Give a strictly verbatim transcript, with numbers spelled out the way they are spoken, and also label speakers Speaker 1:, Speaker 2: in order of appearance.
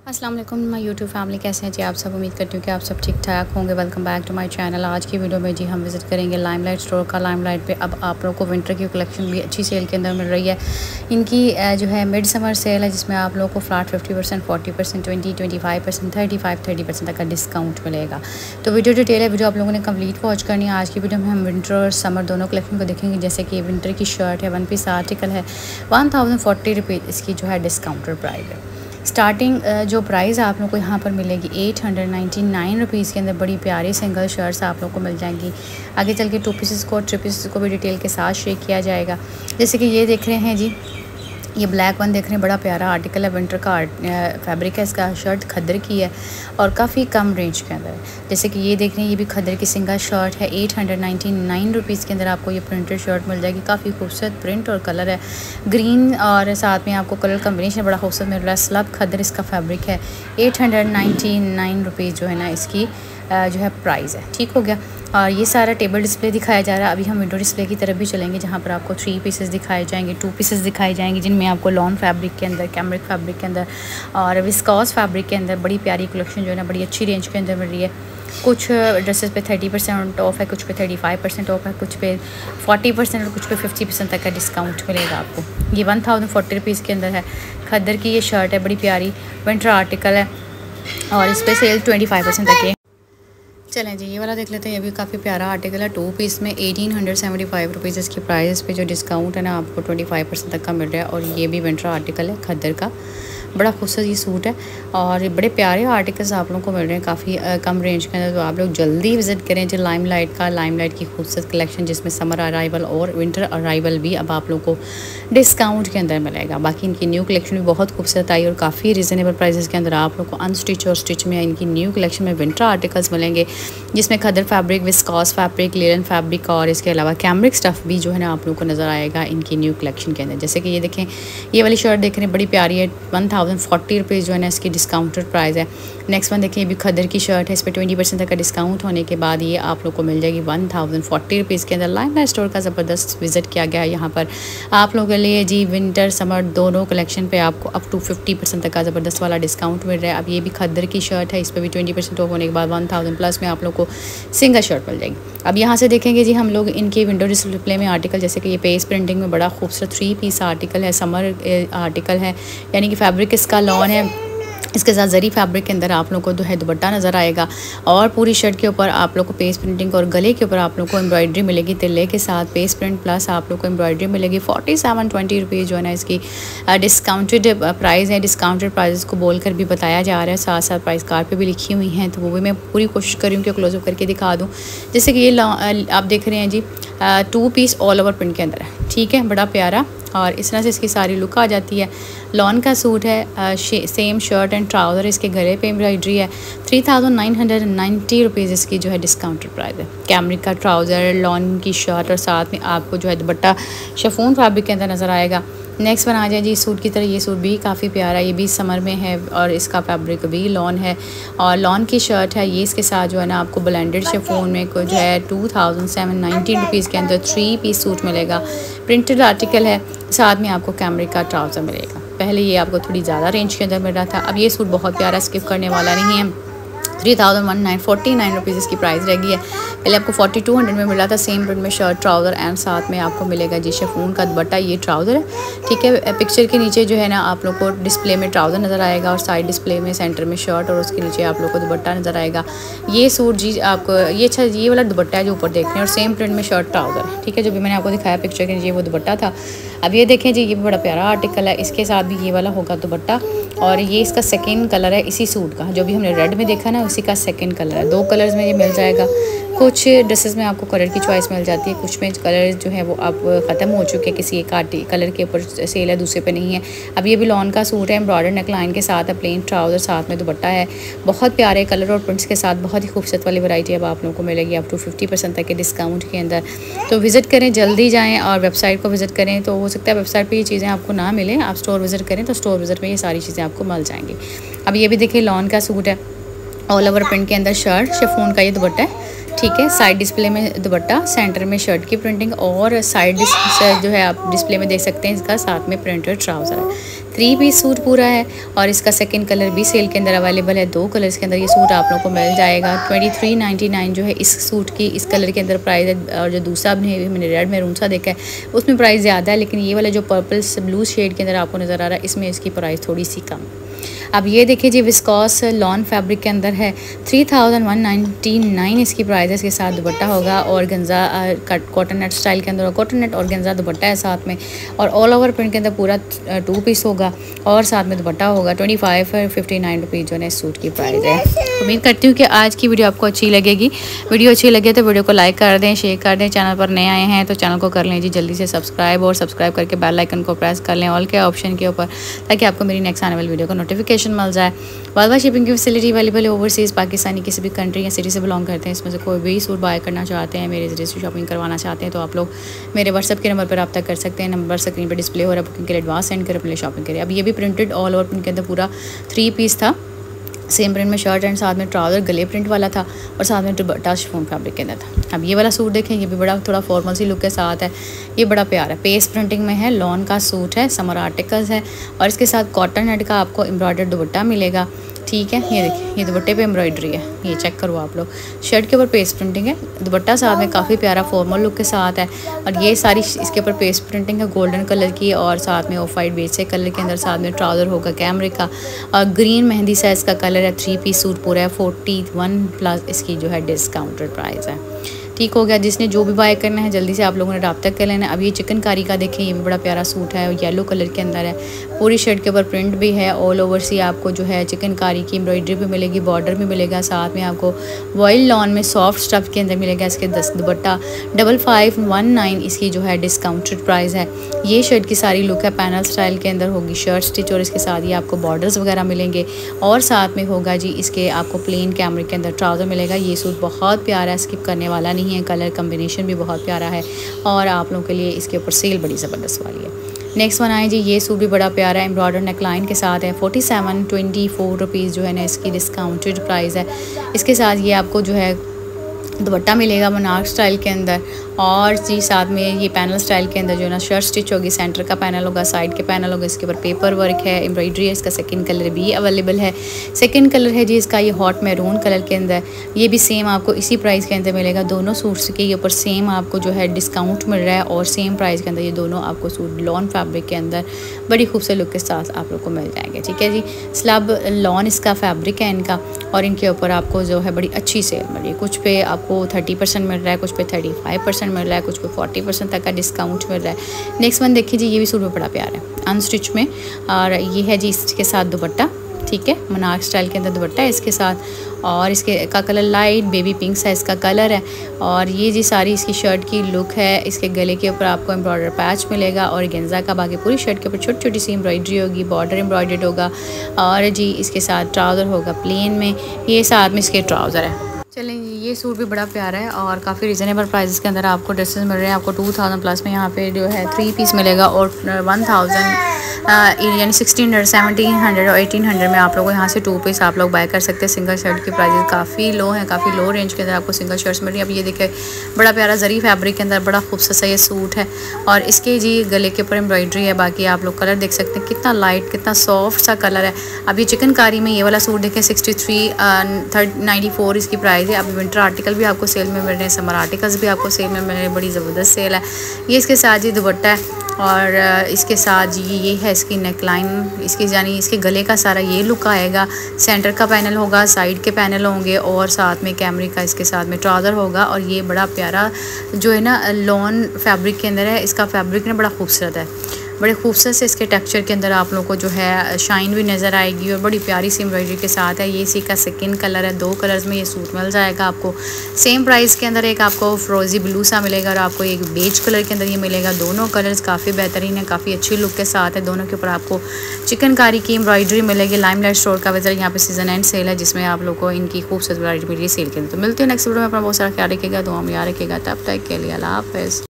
Speaker 1: अस्सलाम वालेकुम my YouTube family, कैसे हैं जी आप सब। उम्मीद करती हूँ कि आप सब ठीक ठाक होंगे। Welcome back to my channel. आज की वीडियो में जी हम विज़िट करेंगे लाइमलाइट स्टोर का। लाइमलाइट पे अब आप लोगों को विंटर की कलेक्शन भी अच्छी सेल के अंदर मिल रही है। इनकी जो है मिड समर सेल है, जिसमें आप लोगों को flat fifty percent forty percent twenty twenty five percent thirty five thirty percent तक का डिस्काउंट मिलेगा। तो वीडियो डिटेल है, वीडियो आप लोगों ने कंप्लीट वॉच करनी है। आज की वीडियो में हम विंटर और समर दोनों कलेक्शन को देखेंगे। जैसे कि विंटर की शर्ट है, वन पीस आर्टिकल है, वन थाउजेंड फोर्टी रुपीज़ इसकी जो है डिस्काउंटेड प्राइस है। स्टार्टिंग जो प्राइस आप लोगों को यहाँ पर मिलेगी eight hundred ninety nine rupees के अंदर बड़ी प्यारी सिंगल शर्ट्स आप लोगों को मिल जाएंगी। आगे चल के टू पीसेस को थ्री पीसेस को भी डिटेल के साथ शेयर किया जाएगा। जैसे कि ये देख रहे हैं जी, ये ब्लैक वन देख रहे हैं, बड़ा प्यारा आर्टिकल है, विंटर का फैब्रिक है इसका। शर्ट खद्दर की है और काफ़ी कम रेंज के अंदर है। जैसे कि ये देख रहे हैं, ये भी खद्दर की सिंगल शर्ट है। Eight hundred ninety nine rupees के अंदर आपको ये प्रिंटेड शर्ट मिल जाएगी। काफ़ी खूबसूरत प्रिंट और कलर है, ग्रीन और साथ में आपको कलर कम्बिनेशन बड़ा खूबसूरत मिल रहा है। स्लब खद्दर इसका फैब्रिक है। Eight hundred ninety nine rupees जो है ना इसकी जो है प्राइस है। ठीक हो गया। और ये सारा टेबल डिस्प्ले दिखाया जा रहा है। अभी हम विंडो डिस्प्ले की तरफ भी चलेंगे, जहाँ पर आपको थ्री पीसेस दिखाए जाएंगे, टू पीसेस दिखाए जाएंगे, जिनमें आपको लॉन फैब्रिक के अंदर, कैमरिक फैब्रिक के अंदर और विस्कॉस फैब्रिक के अंदर बड़ी प्यारी कलेक्शन जो है ना बड़ी अच्छी रेंज के अंदर मिल रही है। कुछ ड्रेसेस पे थर्टी परसेंट ऑफ है, कुछ पे थर्टी फाइव परसेंट ऑफ है, कुछ पे फोर्टी परसेंट और कुछ पे फिफ्टी परसेंट तक का डिस्काउंट मिलेगा आपको। ये वन थाउजेंड फोर्टी रुपीज़ के अंदर है। खद्दर की ये शर्ट है, बड़ी प्यारी विंटर आर्टिकल है और इस पर सेल ट्वेंटी फाइव परसेंट तक है। चलें जी, ये वाला देख लेते हैं। ये भी काफ़ी प्यारा आर्टिकल है, टू पीस में eighteen hundred seventy five rupees इसकी प्राइस पे जो डिस्काउंट है ना आपको ट्वेंटी फाइव परसेंट तक का मिल रहा है। और ये भी विंटर आर्टिकल है खद्दर का, बड़ा खूबसूरत ये सूट है और बड़े प्यारे आर्टिकल्स आप लोगों को मिल रहे हैं काफ़ी कम रेंज के अंदर। तो आप लोग जल्दी विज़िट करें जो लाइमलाइट का, लाइमलाइट की खूबसूरत कलेक्शन, जिसमें समर अराइवल और विंटर अराइवल भी अब आप लोग को डिस्काउंट के अंदर मिलेगा। बाकी इनकी न्यू कलेक्शन भी बहुत खूबसूरत आई और काफ़ी रिजनेबल प्राइसेस के अंदर आप लोग को अनस्टिच और स्टिच में इनकी न्यू कलेक्शन में विंटर आर्टिकल्स मिलेंगे, जिसमें खद्दर fabric, viscose fabric, linen fabric और इसके अलावा कैमरिक स्टफ़ भी जो है ना आप लोग को नज़र आएगा इनकी न्यू कलेक्शन के अंदर। जैसे कि ये देखें, ये वाली शर्ट देख रहे हैं, बड़ी प्यारी है, वन थाउजेंड फोर्टी रुपीज़ जो है ना इसकी डिस्काउंटेड प्राइस है। नेक्स्ट वन देखिए, ये भी खद्दर की शर्ट है, इस पर ट्वेंटी परसेंट तक का डिस्काउंट होने के बाद ये आप लोग को मिल जाएगी वन थाउजेंड फोर्टी रुपीज़ के अंदर। लाइमलाइट स्टोर का ज़बरदस्त विजिट किया गया है यहाँ पर आप लोगों के लिए जी। विंटर समर दोनों कलेक्शन पे आपको अप टू फिफ्टी परसेंट तक का ज़बरदस्त वाला डिस्काउंट मिल रहा है। अब ये भी खद्दर की शर्ट है, इस पर भी ट्वेंटी परसेंट ऑफ होने के बाद वन थाउजेंड प्लस में आप लोग को सिंगल शर्ट मिल जाएगी। अब यहाँ से देखेंगे जी हम लोग इनके विंडो डिस्प्ले में आर्टिकल, जैसे कि ये पेज प्रिंटिंग में बड़ा खूबसूरत थ्री पीस आर्टिकल है, समर आर्टिकल है, यानी कि फैब्रिक इसका लॉन है। इसके साथ जरी फैब्रिक के अंदर आप लोगों को जो है दुपट्टा नज़र आएगा और पूरी शर्ट के ऊपर आप लोग को पेस्ट प्रिंटिंग और गले के ऊपर आप लोग को एम्ब्रॉयडरी मिलेगी। तिल्ले के साथ पेस्ट प्रिंट प्लस आप लोग को एम्ब्रॉयडरी मिलेगी। फोर्टी सेवन ट्वेंटी रुपीज़ जो है ना इसकी डिस्काउंटेड प्राइस है। डिस्काउंटेड प्राइस को बोलकर भी बताया जा रहा है, साथ साथ प्राइस कार्ड पे भी लिखी हुई हैं, तो वो भी मैं पूरी कोशिश करी हूँ कि क्लोजअप करके दिखा दूँ। जैसे कि ये आप देख रहे हैं जी, two piece all over print के अंदर है, ठीक है, बड़ा प्यारा और इस तरह से इसकी सारी लुक आ जाती है। लॉन का सूट है, सेम शर्ट एंड ट्राउज़र, इसके गले पे एम्ब्रॉयडरी है। Three thousand nine hundred ninety rupees इसकी जो है डिस्काउंटेड प्राइस है। कैमरिक का ट्राउज़र, लॉन की शर्ट और साथ में आपको जो है दुपट्टा शिफॉन फैब्रिक के अंदर नज़र आएगा। नेक्स्ट वन आ जाए जी सूट की तरह। ये सूट भी काफ़ी प्यारा, ये भी समर में है और इसका फैब्रिक भी लॉन है और लॉन की शर्ट है। ये इसके साथ जो है ना आपको ब्लेंडेड शिफॉन में को जो है two thousand seven ninety rupees के अंदर थ्री पीस सूट मिलेगा। प्रिंटेड आर्टिकल है, साथ में आपको कैमरिक का ट्राउज़र मिलेगा। पहले ये आपको थोड़ी ज़्यादा रेंज के अंदर मिल रहा था, अब ये सूट बहुत प्यारा, स्किप करने वाला नहीं है। Three thousand one nine forty nine rupees इसकी प्राइस रहेगी है। पहले आपको फोर्टी टू हंड्रेड में मिल रहा था, सेम प्रिंट में शर्ट ट्राउज़र एंड साथ में आपको मिलेगा जी शिफॉन का दुपट्टा। ये ट्राउज़र है, ठीक है। पिक्चर के नीचे जो है ना आप लोग को डिस्प्ले में ट्राउज़र नज़र आएगा और साइड डिस्प्ले में सेंटर में शर्ट और उसके नीचे आप लोग को दुपट्टा नज़र आएगा। ये सूट जी आपको ये अच्छा ये वाला दुपट्टा है जो ऊपर देख रहे हैं और सेम प्रिंट में शर्ट ट्राउज़र है, ठीक है। जो भी मैंने आपको दिखाया पिक्चर के नीचे वो दुपट्टा था। अब ये देखें जी, ये भी बड़ा प्यारा आर्टिकल है, इसके साथ भी ये वाला होगा दुपट्टा और ये इसका सेकंड कलर है इसी सूट का। जो भी हमने रेड में देखा ना उसी का सेकंड कलर है। दो कलर्स में ये मिल जाएगा। कुछ ड्रेसेस में आपको कलर की चॉइस मिल जाती है, कुछ में कलर जो है वो अब ख़त्म हो चुके हैं, किसी एक आर्टी कलर के ऊपर सेल है, दूसरे पे नहीं है। अब ये भी लॉन का सूट है, एम्ब्रॉयडर नेकलाइन के साथ है, प्लेन ट्राउज़र, साथ में दुपट्टा है। बहुत प्यारे कलर और प्रिंट्स के साथ बहुत ही खूबसूरत वाली वैरायटी अब आप लोगों को मिलेगी अप टू फिफ्टी परसेंट तक के डिस्काउंट के अंदर। तो विज़िट करें, जल्दी जाएँ और वेबसाइट को विज़िट करें। तो हो सकता है वेबसाइट पर ये चीज़ें आपको ना मिलें, आप स्टोर विज़िट करें तो स्टोर विज़िट में ये सारी चीज़ें आपको मिल जाएंगी। अब ये भी देखिए लॉन का सूट है, ऑल ओवर प्रिंट के अंदर शर्ट, शिफॉन का ये दुपट्टा है, ठीक है। साइड डिस्प्ले में दुपट्टा, सेंटर में शर्ट की प्रिंटिंग और साइड जो है आप डिस्प्ले में देख सकते हैं इसका साथ में प्रिंटेड ट्राउज़र है। थ्री पीस सूट पूरा है और इसका सेकंड कलर भी सेल के अंदर अवेलेबल है। दो कलर्स के अंदर ये सूट आप लोगों को मिल जाएगा। ट्वेंटी थ्री नाइन्टी नाइन जो है इस सूट की इस कलर के अंदर प्राइस है। और जो दूसरा मैंने रेड मैरून सा देखा है उसमें प्राइस ज़्यादा है, लेकिन ये वाला जो पर्पल ब्लू शेड के अंदर आपको नज़र आ रहा है इसमें इसकी प्राइस थोड़ी सी कम। अब ये देखिए जी, विस्कॉस लॉन फैब्रिक के अंदर है। Three thousand one ninety nine इसकी प्राइस है। इसके साथ दुपट्टा होगा और गंजा कट कॉटन नेट स्टाइल के अंदर कॉटन नेट और गंजा दुपट्टा है साथ में, और ऑल ओवर प्रिंट के अंदर पूरा टू पीस होगा और साथ में दुपट्टा होगा। Twenty five fifty nine rupees जो है इस सूट की प्राइस है। उम्मीद करती हूँ कि आज की वीडियो आपको अच्छी लगेगी। वीडियो अच्छी लगे तो वीडियो को लाइक कर दें, शेयर कर दें। चैनल पर नए आए हैं तो चैनल को कर लें जी जल्दी से सब्सक्राइब, और सब्सक्राइब करके बेल आइकन को प्रेस कर लें ऑल के ऑप्शन के ऊपर, ताकि आपको मेरी नेक्स्ट आने वाली वीडियो का नोटिफिकेशन मिल जाए। वर्ल्ड वाइड शिपिंग की फैसिलिटी अवेलेबल है। ओवरसीज़ पाकिस्तानी किसी भी कंट्री या सिटी से बिलोंग करते हैं, इसमें से कोई भी सूट बाय करना चाहते हैं, मेरे ज़रिए से शॉपिंग करवाना चाहते हैं तो आप लोग मेरे व्हाट्सअप के नंबर पर रब्ता कर सकते हैं। नंबर स्क्रीन पर डिस्प्ले हो रहा है, बुकिंग के लिए एडवांस सेंड कर अपने शॉपिंग करें। अब ये भी प्रिंटेड ऑल ओवर प्रिंट के अंदर पूरा थ्री पीस था, सेम प्रिंट में शर्ट एंड साथ में ट्राउज़र गले प्रिंट वाला था और साथ में दुपट्टा शिफॉन फैब्रिक के अंदर था। अब ये वाला सूट देखें, ये भी बड़ा थोड़ा फॉर्मल सी लुक के साथ है। ये बड़ा प्यारा है, पेस्ट प्रिंटिंग में है, लॉन का सूट है, समर आर्टिकल्स है और इसके साथ कॉटन नेट का आपको एम्ब्रॉयडर्ड दुपट्टा मिलेगा। ठीक है, ये देखिए ये दुपट्टे पे एम्ब्रॉयडरी है, ये चेक करो आप लोग। शर्ट के ऊपर पेस्ट प्रिंटिंग है, दुपट्टा साथ में काफ़ी प्यारा फॉर्मल लुक के साथ है और ये सारी इसके ऊपर पेस्ट प्रिंटिंग है गोल्डन कलर की और साथ में ऑफ वाइट बेज से कलर के अंदर साथ में ट्राउज़र होगा कैमरे का और ग्रीन मेहंदी साइज़ का कलर है। थ्री पीस सूट पूरा है। फोर्टी वन प्लस इसकी जो है डिस्काउंटेड प्राइस है। ठीक हो गया। जिसने जो भी बाय करना है जल्दी से आप लोगों ने रब्ता कर लेना है। अब ये चिकनकारी का देखें, ये भी बड़ा प्यारा सूट है और येलो कलर के अंदर है। पूरी शर्ट के ऊपर प्रिंट भी है, ऑल ओवर सी आपको जो है चिकनकारी की एम्ब्रॉयडरी भी मिलेगी, बॉर्डर भी मिलेगा, साथ में आपको वॉइल लॉन में सॉफ्ट स्टफ के अंदर मिलेगा। इसके दस dupatta double five one nine इसकी जो है डिस्काउंटेड प्राइस है। ये शर्ट की सारी लुक है, पैनल स्टाइल के अंदर होगी शर्ट स्टिच और इसके साथ ही आपको बॉर्डर्स वगैरह मिलेंगे और साथ में होगा जी इसके आपको प्लेन कैमरे के अंदर ट्राउज़र मिलेगा। ये सूट बहुत प्यारा है, स्किप करने वाला नहीं है, कलर कम्बिनेशन भी बहुत प्यारा है और आप लोगों के लिए इसके ऊपर सेल बड़ी ज़बरदस्त वाली है। नेक्स्ट वन आए जी, ये सूट भी बड़ा प्यारा है, एम्ब्रॉयडर नेकलाइन के साथ है। Forty seven twenty four rupees जो है ना इसकी डिस्काउंटेड प्राइस है। इसके साथ ये आपको जो है दुपट्टा मिलेगा मोनार्क स्टाइल के अंदर और जी साथ में ये पैनल स्टाइल के अंदर जो है ना शर्ट स्टिच होगी, सेंटर का पैनल होगा, साइड के पैनल होगा, इसके ऊपर पेपर वर्क है, एम्ब्रॉयडरी है। इसका सेकंड कलर भी अवेलेबल है। सेकंड कलर है जी इसका ये हॉट मैरून कलर के अंदर, ये भी सेम आपको इसी प्राइस के अंदर मिलेगा। दोनों सूट्स के ऊपर सेम आपको जो है डिस्काउंट मिल रहा है और सेम प्राइस के अंदर ये दोनों आपको सूट लॉन फैब्रिक के अंदर बड़ी खूबसूरत लुक के साथ आप लोग को मिल जाएंगे। ठीक है जी, स्लब लॉन इसका फैब्रिक है इनका और इनके ऊपर आपको जो है बड़ी अच्छी सेल मिल रही है। कुछ पे आपको थर्टी परसेंट मिल रहा है, कुछ पे थर्टी फाइव परसेंट मिल रहा है, कुछ पे फोर्टी परसेंट तक का डिस्काउंट मिल रहा है। नेक्स्ट वन देखिए जी, ये भी सूट में बड़ा प्यारा है अनस्टिच में और ये है जी इसके साथ दुपट्टा। ठीक है, मोनार्क स्टाइल के अंदर दुपट्टा है इसके साथ और इसके का colour light baby pink size का कलर है और ये जी सारी इसकी शर्ट की लुक है। इसके गले के ऊपर आपको एम्ब्रॉयडर पैच मिलेगा और गेंजा का, बाकी पूरी शर्ट के ऊपर छोटी छोटी सी एम्ब्रॉयडरी होगी, बॉर्डर एम्ब्रॉयडर्ड होगा और जी इसके साथ ट्राउज़र होगा प्लेन में, ये साथ में इसके ट्राउज़र है। चलें जी, ये सूट भी बड़ा प्यारा है और काफ़ी रिजनेबल प्राइसेस के अंदर आपको ड्रेसेस मिल रहे हैं। आपको टू थाउजेंड प्लस में यहाँ पे जो है थ्री पीस मिलेगा और वन थाउजेंड यानी सिक्सटीन हंड्रेड सेवनटीन हंड्रेड और एटीन हंड्रेड में आप लोगों को यहाँ से टू पीस आप लोग बाय कर सकते हैं। सिंगल शर्ट की प्राइसेस काफ़ी लो हैं, काफ़ी लो रेंज के अंदर आपको सिंगल शर्ट्स मिल रही है। अब ये देखिए बड़ा प्यारा जरी फैब्रिक के अंदर बड़ा खूबसूरत सा ये सूट है और इसके जी गले के ऊपर एम्ब्रॉयडरी है। बाकी आप लोग कलर देख सकते हैं कितना लाइट कितना सॉफ्ट सा कलर है। अब ये चिकनकारी में ये वाला सूट देखें sixty three third ninety four इसकी प्राइस है। अब विंटर आर्टिकल भी आपको सेल में मिल रहे हैं, समर आर्टिकल्स भी आपको सेल में मिल रहे हैं, बड़ी ज़बरदस्त सेल है। ये इसके साथ जी दुपट्टा है और इसके साथ जी ये है इसकी नेकलाइन, इसकी यानी इसके गले का सारा ये लुक आएगा। सेंटर का पैनल होगा, साइड के पैनल होंगे और साथ में कैमरे का इसके साथ में ट्राउज़र होगा और ये बड़ा प्यारा जो है ना लॉन फैब्रिक के अंदर है। इसका फैब्रिक ना बड़ा खूबसूरत है, बड़े खूबसूरत से इसके टेक्सचर के अंदर आप लोगों को जो है शाइन भी नज़र आएगी और बड़ी प्यारी सी एम्ब्रॉयडरी के साथ है। ये इसी का सेकंड कलर है, दो कलर्स में ये सूट मिल जाएगा आपको सेम प्राइस के अंदर। एक आपको फ्रोजी ब्लू सा मिलेगा और आपको एक बेज कलर के अंदर ये मिलेगा। दोनों कलर्स काफ़ी बेहतरीन है, काफ़ी अच्छी लुक के साथ है। दोनों के ऊपर आपको चिकनकारी की एम्ब्रॉयडरी मिलेगी। लाइमलाइट स्टोर का विजिट, यहाँ पे सीजन एंड सेल है जिसमें आप लोग को इनकी खूबसूरत वैरायटी मिलेगी सेल के अंदर। तो मिलते हैं नेक्स्ट वीडियो में, अपना बहुत सारा ख्याल रखिएगा, दुआ में याद रखिएगा। तब तक के लिए अल्लाह हाफ़िज़।